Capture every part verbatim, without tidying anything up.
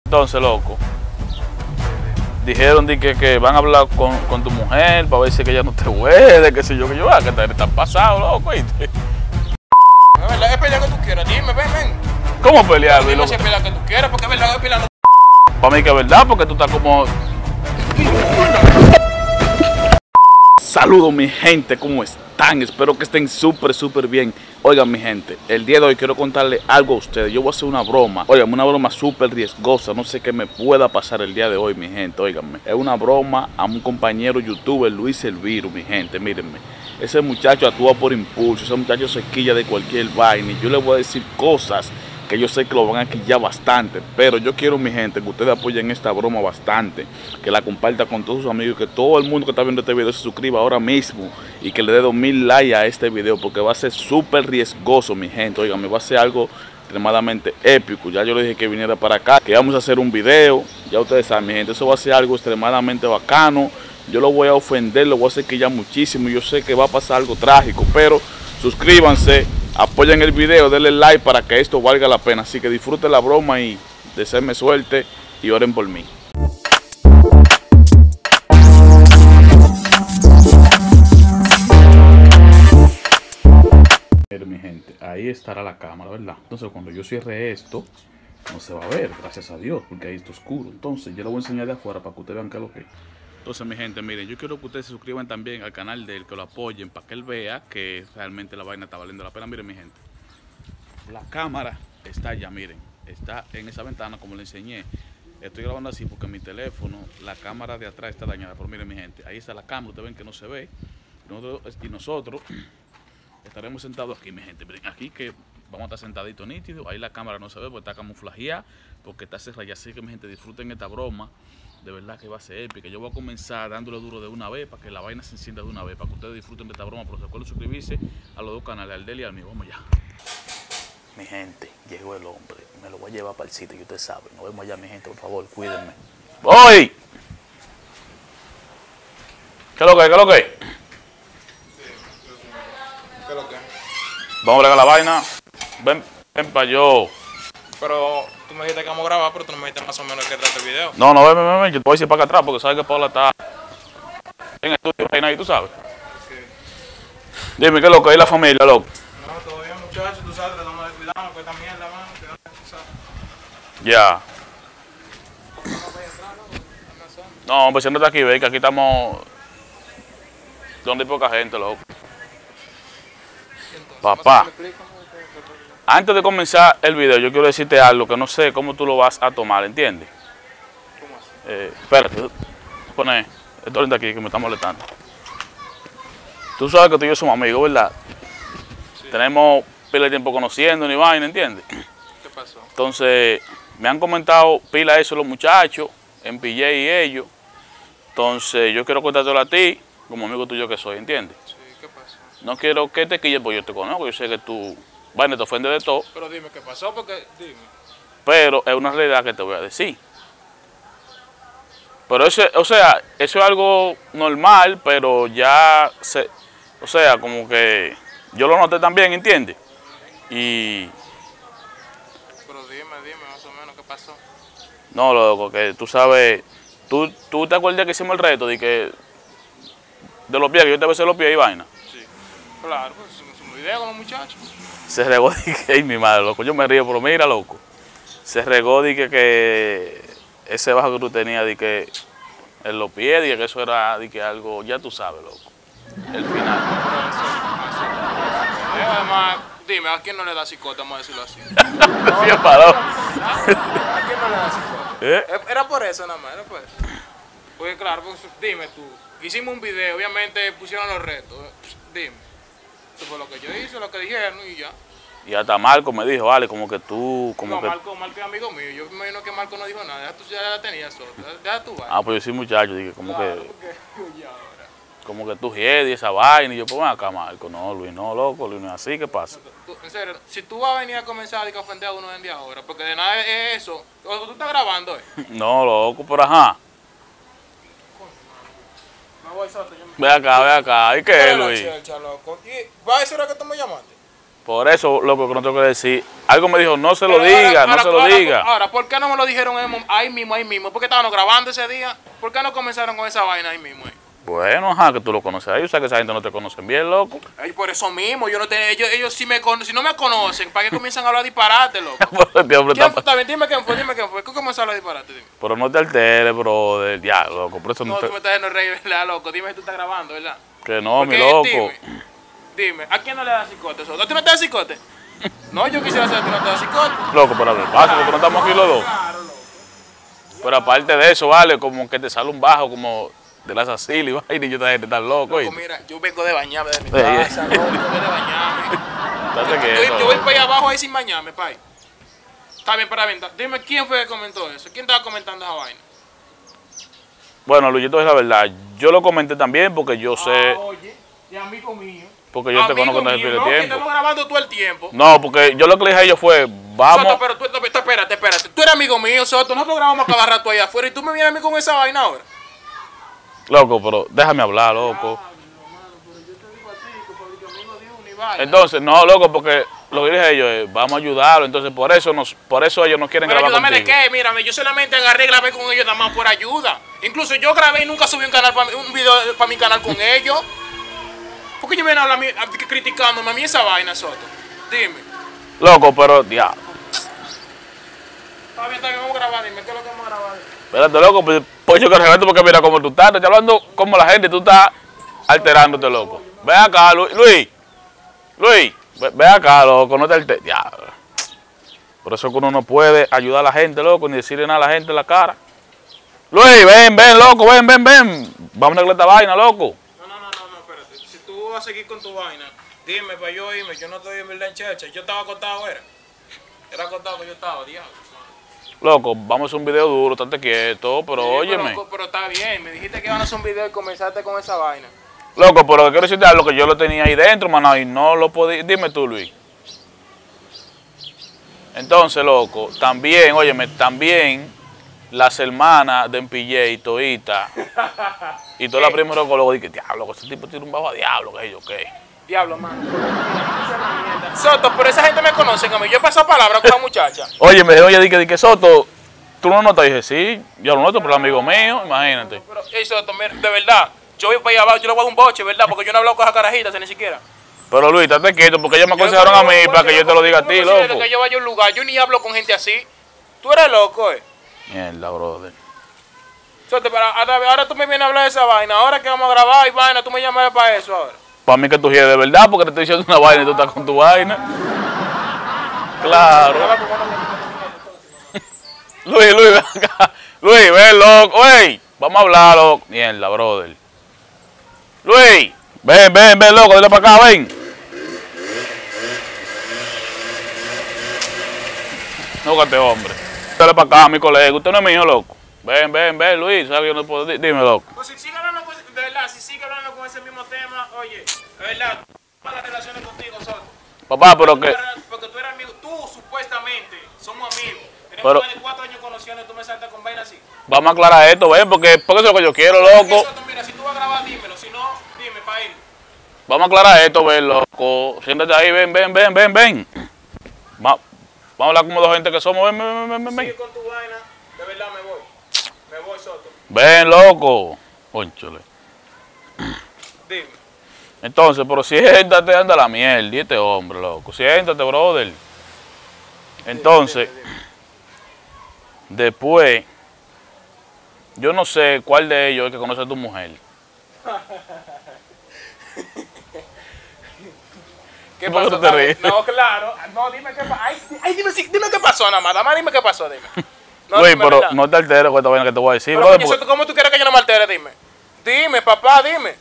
Entonces, loco, dijeron de que, que van a hablar con, con tu mujer para ver si que ella no te huele, que sé yo, que yo, ah, que te están pasados, loco, ¿viste? Es verdad, es pelea que tú quieras, dime, ven, ven. ¿Cómo pelear, Luis? Dime si es pelea que tú quieras, porque es verdad, es pelea no. Para mí que es verdad, porque tú estás como... Saludos mi gente, ¿cómo están? Espero que estén súper, súper bien. Oigan mi gente, el día de hoy quiero contarle algo a ustedes. Yo voy a hacer una broma, oigan, una broma súper riesgosa. No sé qué me pueda pasar el día de hoy, mi gente, oiganme. Es una broma a un compañero youtuber, Luis Elviro, mi gente, mírenme. Ese muchacho actúa por impulso, ese muchacho se quilla de cualquier vaina. Y yo le voy a decir cosas que yo sé que lo van a quillar bastante, pero yo quiero, mi gente, que ustedes apoyen esta broma bastante, que la compartan con todos sus amigos, que todo el mundo que está viendo este video se suscriba ahora mismo y que le dé dos mil likes a este video, porque va a ser súper riesgoso, mi gente. Oigan, me va a ser algo extremadamente épico. Ya yo le dije que viniera para acá, que vamos a hacer un video, ya ustedes saben, mi gente, eso va a ser algo extremadamente bacano. Yo lo voy a ofender, lo voy a hacer quillar muchísimo, yo sé que va a pasar algo trágico, pero suscríbanse, apoyen el video, denle like para que esto valga la pena. Así que disfruten la broma y deseenme suerte y oren por mí. Pero mi gente, ahí estará la cámara, ¿verdad? Entonces cuando yo cierre esto, no se va a ver, gracias a Dios, porque ahí está oscuro. Entonces yo lo voy a enseñar de afuera para que ustedes vean qué es lo que es. Entonces mi gente, miren, yo quiero que ustedes se suscriban también al canal de él, que lo apoyen, para que él vea que realmente la vaina está valiendo la pena. Miren mi gente, la cámara está allá, miren, está en esa ventana como le enseñé. Estoy grabando así porque mi teléfono, la cámara de atrás está dañada, pero miren mi gente, ahí está la cámara, ustedes ven que no se ve. Nosotros, y nosotros estaremos sentados aquí, mi gente, miren, aquí que vamos a estar sentaditos nítidos. Ahí la cámara no se ve porque está camuflajeada, porque está cerrada. Y así que mi gente, disfruten esta broma. De verdad que va a ser épica. Yo voy a comenzar dándole duro de una vez para que la vaina se encienda de una vez, para que ustedes disfruten de esta broma. Pero recuerden suscribirse a los dos canales, al de él y al mío. Vamos ya. Mi gente, llegó el hombre. Me lo voy a llevar para el sitio y ustedes saben. Nos vemos allá, mi gente, por favor, cuídenme. ¡Voy! ¿Qué es lo que es? ¿Qué es lo que es? ¿Qué es lo que es? Vamos a bregar la vaina. Ven, ven para yo. Pero tú me dijiste que vamos a grabar, pero tú no me dijiste más o menos qué trata el video. No, no, ven, ven, ven. Yo te voy a decir para acá atrás porque sabes que Paula está en el estudio, reina, y tú sabes. Okay. Dime, ¿qué es lo que es la familia, loco? No, todo bien, muchachos, tú sabes, tratamos de cuidarnos, que esta mierda, mano, que tú sabes. Ya. No, pues siéntate aquí, ve que aquí estamos donde hay poca gente, loco. Entonces, Papá. Antes de comenzar el video, yo quiero decirte algo que no sé cómo tú lo vas a tomar, ¿entiendes? ¿Cómo así? Eh, espérate, pone esto de aquí que me está molestando. Tú sabes que tú y yo somos amigos, ¿verdad? Sí. Tenemos pila de tiempo conociendo ni vaina, ¿entiendes? ¿Qué pasó? Entonces, me han comentado pila eso los muchachos, en P J y ellos. Entonces, yo quiero contártelo a ti, como amigo tuyo que soy, ¿entiendes? Sí, ¿qué pasó? No quiero que te quilles, porque yo te conozco, yo sé que tú, vaina, te ofende de todo. Pero dime qué pasó, porque dime. Pero es una realidad que te voy a decir. Pero eso, o sea, eso es algo normal, pero ya, se, o sea, como que yo lo noté también, ¿entiendes? Y... Pero dime, dime más o menos qué pasó. No, loco, que tú sabes, tú, tú te acuerdas que hicimos el reto de que, de los pies, que yo te besé los pies y vaina. Sí. Claro, pues hicimos un video con los muchachos. Se regó de que, ay, mi madre, loco, yo me río, pero mira, loco. Se regó de que, que ese bajo que tú tenías, de que en los pies, de que eso era de que algo, ya tú sabes, loco. El final. Pero eso, eso, eso. Además, dime, ¿a quién no le da psicota? Vamos a decirlo así. Se paró. ¿A quién no le da psicota? ¿Eh? Era por eso nada más, era por eso. Porque claro, pues, dime tú, hicimos un video, obviamente pusieron los retos, dime. Eso fue lo que yo hice, lo que dijeron y ya. Y hasta Marco me dijo, vale, como que tú, como no, que... Marco, Marco es amigo mío, yo me imagino que Marco no dijo nada, ya tú ya la tenías solo, ya tú vas. Ah, pues yo soy muchacho, dije, como claro, que... porque, oye, ahora. Como que tú hiedi y esa vaina, y yo, pues ven acá, Marco. No, Luis, no, loco, Luis, no es así, ¿qué pasa? Tú, en serio, si tú vas a venir a comenzar a ofender a uno de ahora, porque de nada es eso, o tú estás grabando, ¿eh? No, loco, pero ajá. Me voy soto, yo me... Ve acá, ve acá, ¿y qué es, Luis? Chelcha, loco. ¿Y va a decir que tú me llamaste? Por eso, loco, que no tengo que decir. Algo me dijo, no se lo Pero diga, ahora- no ahora- se lo ahora- diga. Ahora, ¿por qué no me lo dijeron ahí ahí mismo, ahí mismo? ¿Por qué estaban grabando ese día? ¿Por qué no comenzaron con esa vaina ahí mismo? ahí? Bueno, ajá, que tú lo conoces ahí. O sea, que esa gente no te conocen bien, loco. Ay, por eso mismo, yo no te, ellos, ellos sí me conocen, si no me conocen, ¿para qué comienzan a hablar disparate, loco? Pero este hombre ¿Quién está- fue? Está bien, dime quién fue, dime quién fue. ¿Cómo comenzó a hablar disparate? Dime. Pero no te alteres, brother. Ya, loco, por eso no, No, te... tú me estás haciendo reír, ¿verdad, loco? Dime si tú estás grabando, ¿verdad? Que no, mi Porque, loco. Dime, dime, ¿a quién no le da cicote eso? ¿A ti no te da cicote? No, yo quisiera saber que no te da cicote. Loco, pero hablar paso, porque no estamos aquí los dos. Claro, loco. Pero aparte de eso, vale, como que te sale un bajo, como de la Sacil y vaina, y yo esta gente tan loco. Loco, ¿oíste? mira, yo vengo de bañarme de mi Ey, ey. casa, loco, vengo de bañarme. Estate Yo, quieto, yo voy loco. para allá abajo ahí sin bañarme, pay. Está bien, para bien. Dime quién fue que comentó eso. ¿Quién estaba comentando esa vaina? Bueno, Luisito, es la verdad. Yo lo comenté también porque yo sé, Ah, oye, y amigo mío. porque yo te Amigo conozco desde mío, el no, primer que tiempo. estamos grabando todo el tiempo. No, porque yo lo que le dije a ellos fue, vamos. Soto, pero tú, tú- espérate, espérate. Tú eres amigo mío, Soto. Nosotros grabamos cada rato allá afuera y tú me vienes a mí con esa vaina ahora. Loco, pero déjame hablar, loco. Ah, mi hermano, pero yo te digo así, que porque amigo dijo ni vaina. Entonces, no, loco, porque lo que dije a ellos es, vamos a ayudarlo. Entonces, por eso nos, por eso ellos no quieren Pero grabar ayúdame de contigo. qué, mírame, yo solamente agarré y grabé con ellos nada más por ayuda. Incluso yo grabé y nunca subí un canal pa- un video para mi canal con ellos. ¿Por qué ellos vienen a hablar a mí, a- criticándome a mí esa vaina, Soto? Dime. Loco, pero, ya. Está bien, está bien, vamos a grabar, dime, ¿qué es lo que vamos a grabar? Espérate, loco, pues, pues yo que respeto porque mira cómo tú estás. Te estoy hablando como la gente, tú estás alterándote, loco. Ve acá, Lu- Luis. Luis, ve, ve acá, loco, no te alteres. Ya. Por eso que uno no puede ayudar a la gente, loco, ni decirle nada a la gente en la cara. Luis, ven, ven, loco, ven, ven, ven. Vamos a arreglar esta vaina, loco. No, no, no, no, no, espérate. Si tú vas a seguir con tu vaina, dime para yo irme. Yo no estoy en verdad en checha. Yo estaba acostado, era. Era acostado que yo estaba, diablo. Loco, vamos a hacer un video duro, estate quieto, pero Sí, óyeme. Pero, pero está bien, me dijiste que iban a hacer un video y comenzaste con esa vaina. Loco, pero quiero decirte algo que yo lo tenía ahí dentro, mano, y no lo podía. Dime tú, Luis. Entonces, loco, también, óyeme, también las hermanas de M P J y Toita y toda la prima loco, luego dije, diablo, que ese tipo tiene un bajo a diablo, que yo qué. Diablo, mano. Soto, pero esa gente me conoce a mí. Yo he pasado palabras con la muchacha. Oye, me dijo, oye, dije, dije, Soto, ¿tú no notas? Dije, sí, yo lo noto, pero el amigo mío, imagínate. Pero, ey, Soto, mira, de verdad, yo voy para allá abajo, yo le voy a dar un boche, ¿verdad? Porque yo no he hablado con esas carajitas ni siquiera. Pero Luis, estate quieto, porque ellos me aconsejaron a mí para que yo te lo diga a ti, loco. Que yo vaya a un lugar, yo ni hablo con gente así. Tú eres loco, eh. Mierda, brother. Soto, pero ahora, ahora tú me vienes a hablar de esa vaina. Ahora que vamos a grabar y vaina, tú me llamas para eso ahora. Para mí que tú quieres de verdad, porque te estoy diciendo una vaina y tú estás con tu vaina. Claro. Luis, Luis, ven acá. Luis, ven, loco. Ey, vamos a hablar, loco. Mierda, brother. Luis, ven, ven, ven, loco. Dile para acá, ven. No, este hombre. Dale para acá, mi colega. Usted no es mío, loco. Ven, ven, ven, Luis. ¿Sabes que yo no puedo? Dime, loco. Pues si sigue hablando con, de verdad, si sigue hablando con ese mismo tema, oye, de verdad, malas relaciones contigo, Soto. Papá, pero Tú que... eres- Porque tú eres amigo, tú supuestamente somos amigos. Tenemos Pero- más de cuatro años conociendo y tú me saltas con vaina así. Vamos a aclarar esto, ven, porque, porque eso es lo que yo quiero, Porque, loco. Soto, mira, si tú vas a grabar, dímelo. Si no, dime para ir. Vamos a aclarar esto, ven, loco. Siéntate ahí, ven, ven, ven, ven, ven. Va- Vamos a hablar como dos gente que somos, ven, ven, ven, ven, Sigue ven. con tu vaina, de verdad me voy. Me voy, Soto. Ven, loco. Cónchale. Dime. Entonces, pero siéntate, anda la mierda, y este hombre, loco. Siéntate, brother. Entonces, después, yo no sé cuál de ellos es que conoce a tu mujer. ¿Qué ¿Por qué pasó? tú te Dale. ríes? No, claro. No, dime qué pasó. Ay, ay, dime, si- dime qué pasó, nada más. Nada más dime qué pasó, dime. No, Luis, dime, pero ¿verdad? no te alteres con esta vaina que te voy a decir, Pero, brother. coño, porque- Soto, ¿cómo tú quieres que yo no me altere? Dime. Dime, papá, dime.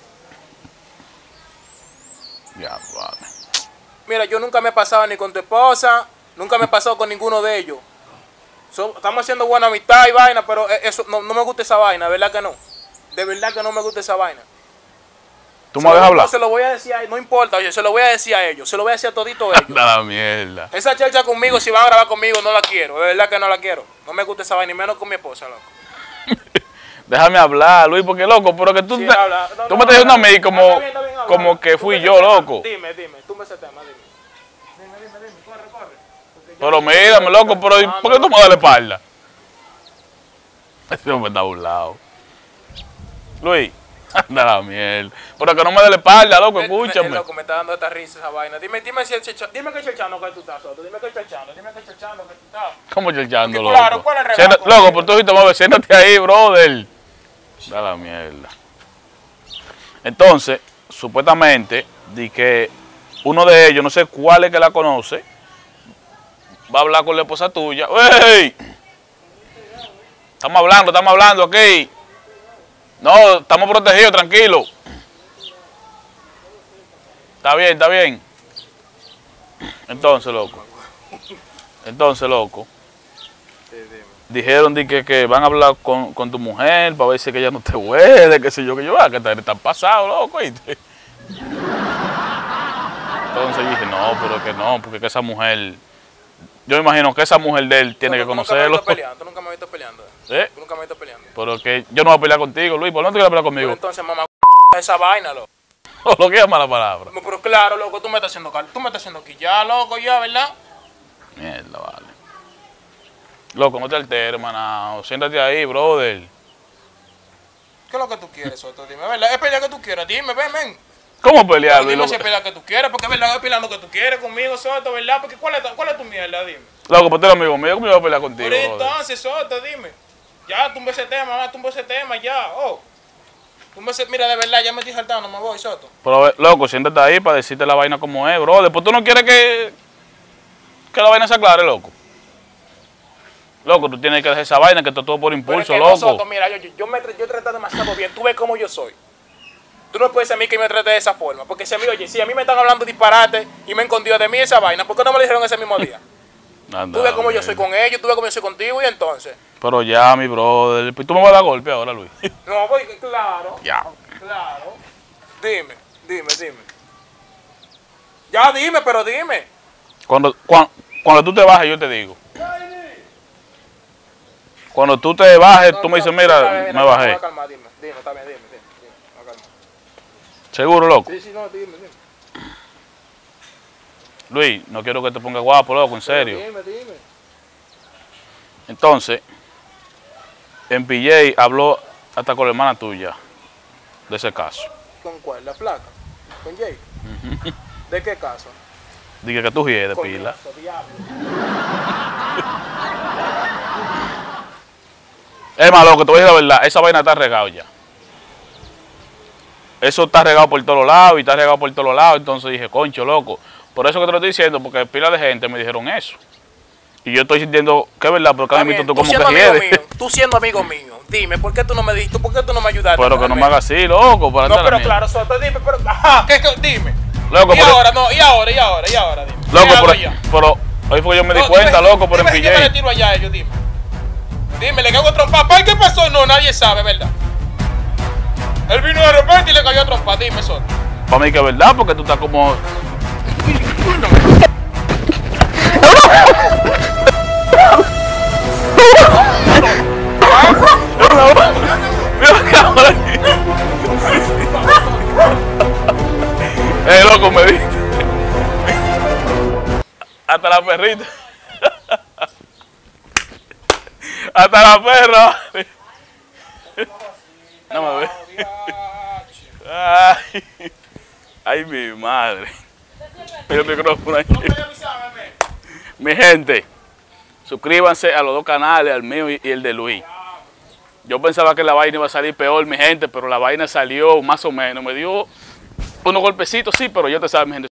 Ya, vale. Mira, yo nunca me he pasado ni con tu esposa, nunca me he pasado con ninguno de ellos. So- estamos haciendo buena amistad y vaina, pero e- eso no, no me gusta esa vaina, de verdad que no. De verdad que no me gusta esa vaina. ¿Tú Se me lo- dejas hablar? Se lo voy a decir a ellos, no importa, oye, se lo voy a decir a ellos, se lo voy a decir a todito ellos. Anda la mierda. Esa charcha conmigo, si van a grabar conmigo, no la quiero, de verdad que no la quiero. No me gusta esa vaina, ni menos con mi esposa, loco. Déjame hablar, Luis, porque loco, pero que tú, Sí, te- habla. No, tú no, me estás diciendo a habla. mí Ah, como, está bien, está bien, habla, como habla. que Tú fui me yo, ese tema. loco. Dime, dime, tú me ese tema, dime. Pero mírame, loco, pero ¿por qué tú me das la espalda? Ese hombre está burlado. Luis, anda la mierda. Pero que no me dé la espalda, loco, escúchame. Me, loco, me está dando esta risa esa vaina. Dime, dime si el checha, dime que chelchando que tú estás, Soto. Dime que chelchando, dime que chelchando que tú estás. ¿Cómo chelchando, Porque, loco? claro, ¿cuál es el Siéntate, relajo? loco, pero tú ahorita mueves, siéntate ahí, brother. Da la mierda. Entonces, supuestamente, di que uno de ellos, no sé cuál es que la conoce, va a hablar con la esposa tuya. ¡Ey! Estamos hablando, estamos hablando aquí. No, estamos protegidos, tranquilo. Está bien, está bien. Entonces, loco. Entonces, loco. Dijeron di que, que van a hablar con, con tu mujer para ver si que ella no te huele, qué sé yo, que yo, ah, que te están pasado, loco. ¿Viste? Entonces dije, no, pero que no, porque que esa mujer, yo me imagino que esa mujer de él tiene que conocerlo. Tú nunca me has visto peleando. ¿Eh? Tú nunca me has visto peleando. Pero que yo no voy a pelear contigo, Luis, ¿por qué no te quieres pelear conmigo? Pero entonces, mamá, esa vaina, loco. O lo que llama la palabra. Pero claro, loco, tú me estás haciendo cal, tú me estás haciendo aquí ya, loco, ya, ¿verdad? Mierda, vale. Loco, no te alteres, hermano. Siéntate ahí, brother. ¿Qué es lo que tú quieres, Soto? Dime, ¿verdad? Es pelea que tú quieras, dime, ven, ven. ¿Cómo pelear, Luis? Dime Loco, si es pelea que tú quieres, porque es verdad, es pelea lo que tú quieres conmigo, Soto, ¿verdad? Porque ¿cuál es, cuál es tu mierda? Dime. loco, pues tú eres amigo mío, ¿cómo yo voy a pelear contigo, Pero brother? entonces, Soto, dime. Ya, tumbe ese tema, mamá, tumbe ese tema, ya, oh. Tumbe ese, mira, de verdad, ya me estoy saltando, me voy, Soto. Pero, loco, siéntate ahí para decirte la vaina como es, bro. Después tú no quieres que, que la vaina se aclare, loco. Loco, tú tienes que dejar esa vaina que te todo por Pero impulso, es que loco. nosotros, mira, yo, yo, yo me tra- yo trato demasiado bien, tú ves cómo yo soy. Tú no puedes decir a mí que me trate de esa forma, porque si a mí, oye, si a mí me están hablando disparate y me escondió de mí esa vaina, ¿por qué no me lo dijeron ese mismo día? Anda, Tú ves cómo yo mierda. soy con ellos, tú ves cómo yo soy contigo y entonces. Pero ya, mi brother. Pues tú me vas a dar golpe ahora, Luis. No, pues claro, Ya. claro. Dime, dime, dime. Ya dime, pero dime. Cuando, cuando, cuando tú te bajes, yo te digo. Cuando tú te bajes, tú me dices, Está mira, bien, me está bien, bajé. voy a calmar, dime, dime, está bien, dime, dime, dime, voy a calmar. ¿Seguro, loco? Sí, sí, no, dime, dime. Luis, no quiero que te pongas guapo, loco, en serio. Dime, dime. Entonces, en P J habló hasta con la hermana tuya de ese caso. ¿Con cuál? ¿La flaca? ¿Con Jay? ¿De qué caso? Dije que tú ríes de Con pila. eso, diablo. Es más, loco, te voy a decir la verdad, esa vaina está regado ya. Eso está regado por todos lados y está regado por todos lados. Entonces dije, concho, loco. Por eso que te lo estoy diciendo, porque pila de gente me dijeron eso. Y yo estoy sintiendo que es verdad, pero cada Está vez bien, tú tú como siendo que amigo quieres. mío, tú siendo amigo mío, dime, ¿por qué tú no me dijiste, por qué tú no me ayudaste? Pero que no me realmente? hagas así, loco. Para No, andar a pero mí. claro, Soto, dime, pero, ajá, ¿qué, qué? Dime. Loco, y pero- ahora, no, y ahora, y ahora, y ahora, dime. Loco, ¿Qué hago pero, ya? pero hoy fue que yo me di No, cuenta, dime, loco, por el dime, P Yo me le J. tiro allá a ellos, dime. Dime, le cago a trompa. ¿Para qué pasó? No, nadie sabe, ¿verdad? Él vino de repente y le cayó a trompa, dime, Soto. Para mí que es verdad, porque tú estás como... Eh, loco, me viste. Hasta la perrita. Hasta la perra. No me ve. Ay, ay, mi madre. El micrófono ahí. Mi gente, suscríbanse a los dos canales, al mío y y el de Luis. Yo pensaba que la vaina iba a salir peor, mi gente, pero la vaina salió más o menos. Me dio unos golpecitos, sí, pero yo te sabes, mi gente.